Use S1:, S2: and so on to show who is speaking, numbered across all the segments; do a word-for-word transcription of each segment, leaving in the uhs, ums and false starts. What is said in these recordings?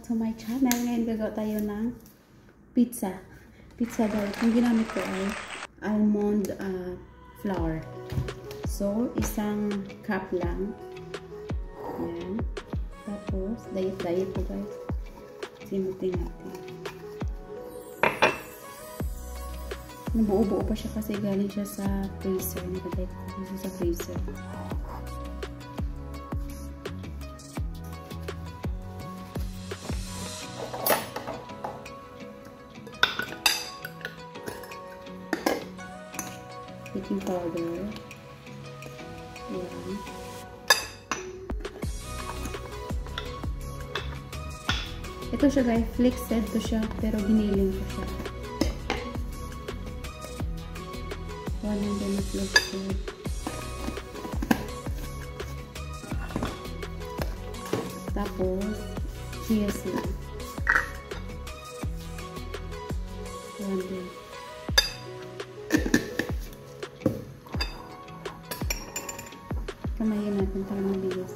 S1: back to my channel. Ngayon gagawa tayo ng pizza. Pizza guys. Yung ginamit ko ay almond uh, flour. So, isang cup lang. Ayan. Tapos, diet-diet po guys. Simutin natin. Nabuo-buo pa siya kasi galing siya sa freezer. Nag-diet ko siya sa freezer. Baking powder. Ayan. Ito siya guys, flaked to siya, pero giniling ko siya. One and then a flaked. Tapos, chia seed. One din. Kamayin natin para mabigas.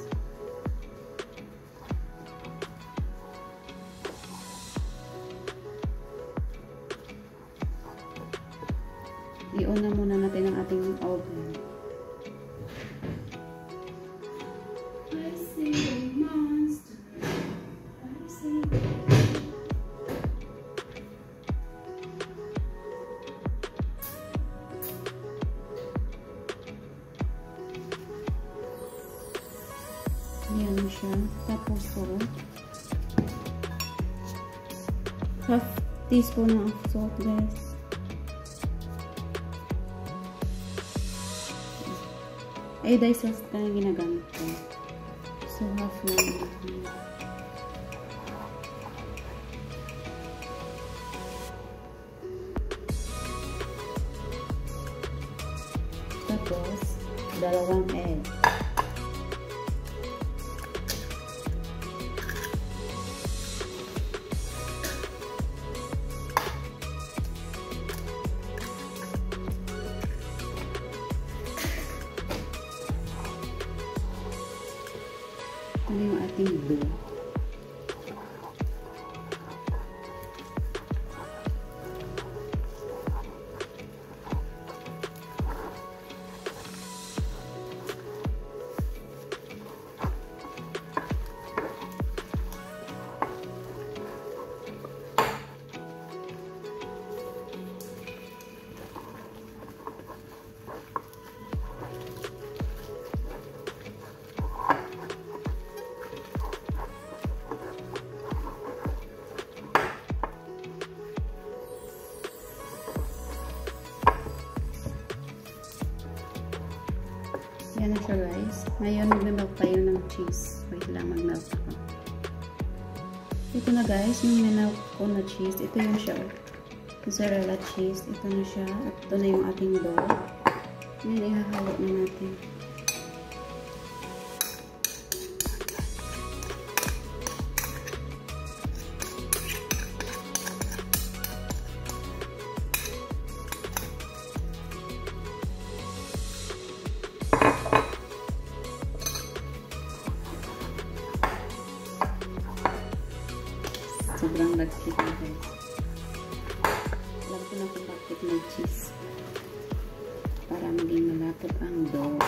S1: I-on na muna natin ang ating oven. I see a monster. I see. Ayan siya. Tapos po, half teaspoon ng salt guys. Iodized salt ka na ginagamit ko. So, half lang. Tapos, dalawang egg. Ano yung ating dough? Yan na siya guys. Ngayon mag-melt tayo ng cheese. Wait lang, mag-melt ako. Ito na guys, yung minelt ko na cheese. Ito yung siya. Mozzarella cheese. Ito na siya. At ito na yung ating dough. Yan, ihahalo na natin. Sobrang lagkit na guys. Alam ko na kung bakit may cheese. Para maging malapot ang dough.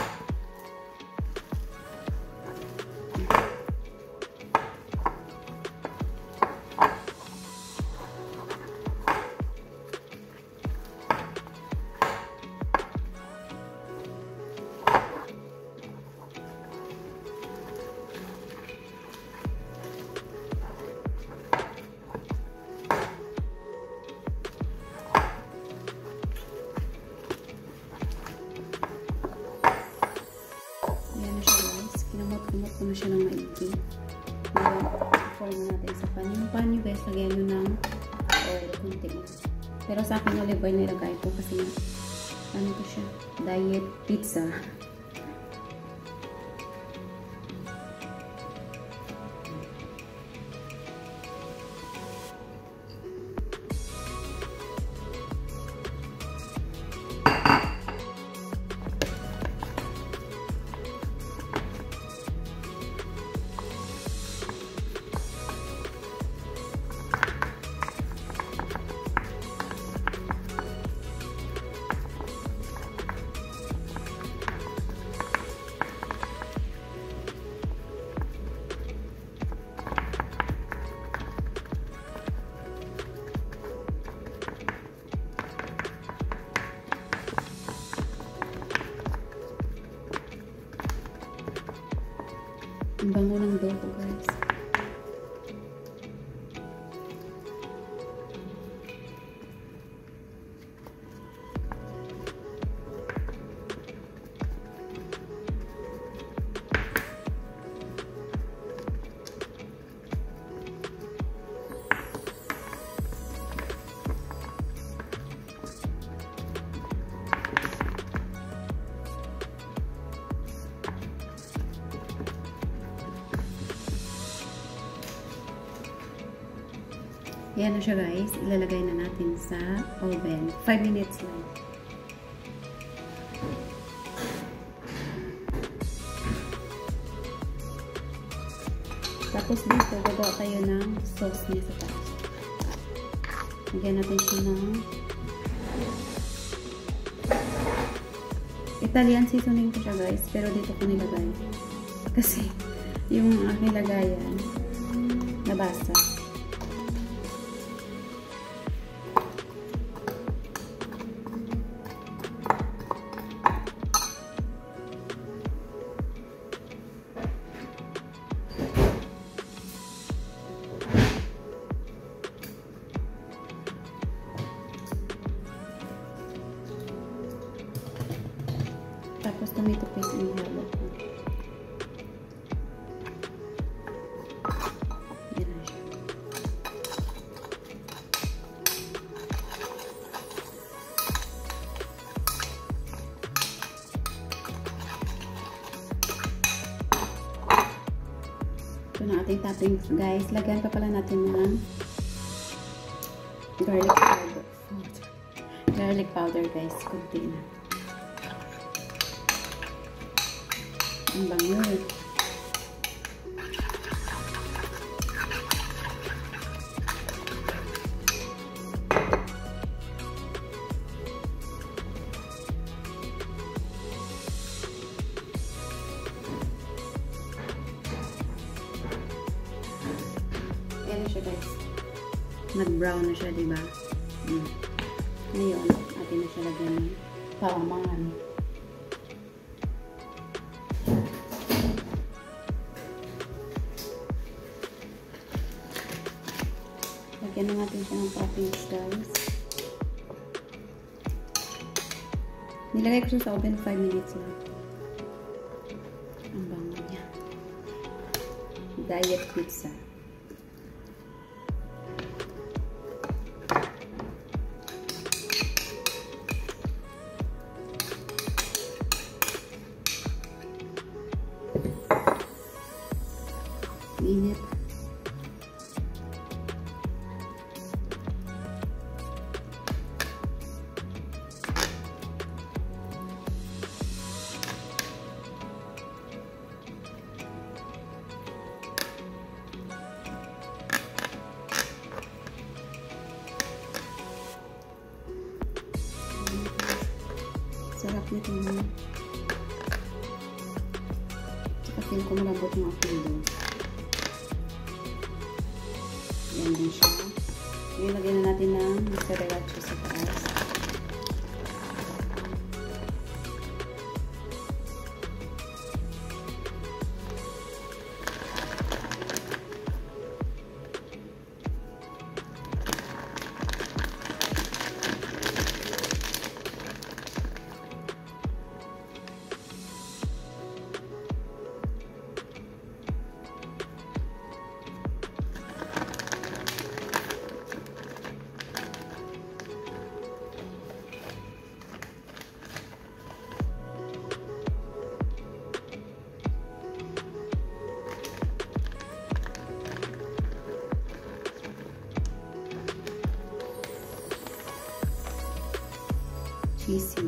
S1: Kinamot-kumot ko na siya ng maigi. I-form na natin sa pan. Yung pan nyo guys, lagyan nyo ng oil. Kunti na. Pero sa akin olive oil nilagay ko kasi ano ko siya, diet pizza. Ang bango ng dough ko, guys. Ayan na siya, guys. Ilalagay na natin sa oven. five minutes lang. Tapos dito, gagawa tayo ng sauce niya sa taas. Lagyan natin siya ng Italian seasoning ko siya, guys. Pero dito ko nilagay. Kasi yung aking lagayan nabasa. Tapos tomato paste ang ihalo ko. Yan na siya. Ito na ating toppings, guys. Lagyan pa pala natin ng garlic powder. Garlic powder, guys. Kunti na. Ang bango. Ayan na siya, guys. Nag-brown na siya, diba? Hmm. Ngayon, atin na siya lagyan ng pamangan. Lagyan na natin siya ng toppings, guys. Nilagay ko siya sa oven five minutes lang. Ang bango niya. Diet pizza. Init. Sarap nito naman. Tsaka feel ko malambot yung aking dough. Yan din siya. Ilagay na natin ng mozzarella cheese sa taas. Cheesy.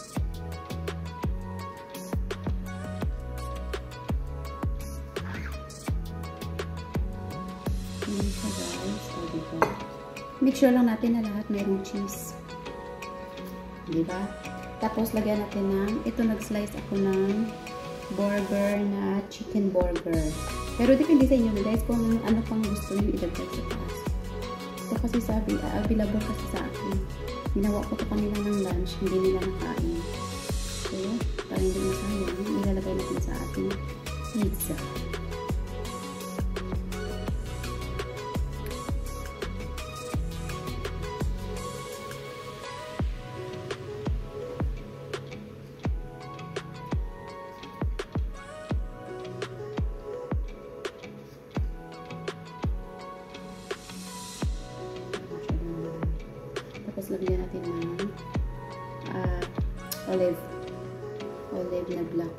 S1: Yan siya, guys. O, diba? Make sure lang natin na lahat mayroong cheese. Diba? Tapos, lagyan natin ng, ito nag-slice ako ng burger na chicken burger. Pero depende sa inyo, guys, kung ano pang gusto nyo idagdag sa taas. Ito kasi sabi, uh, available kasi sa akin. Ginawa ko ito kanila ng lunch, hindi nila nakain. So, para hindi masayang, ilalagay natin sa ating pizza. Tapos lagyan natin ng uh, olive. Olive na black.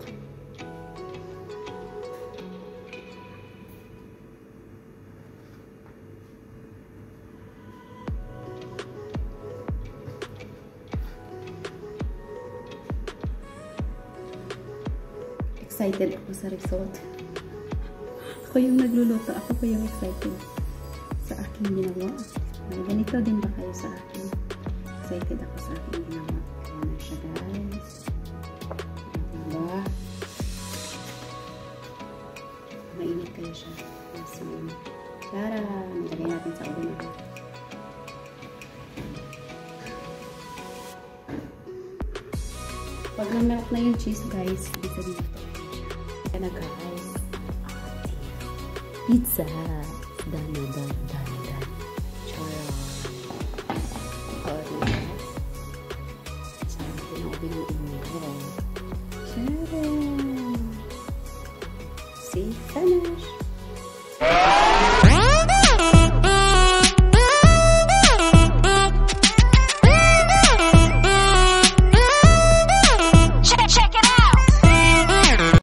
S1: Excited ako sa result. Ako yung nagluluto. Ako po yung excited sa aking ginawa. Ay, ganito din ba kayo sa akin? Excited ako sa aking ginawa. Kaya na siya, guys. Diba? Mainit kayo siya. So, tara! Nilagay natin sa ulo na. Pag na-melt na yung cheese, guys, dito dito. Kaya na, guys. Pizza! Dana, dana, dana.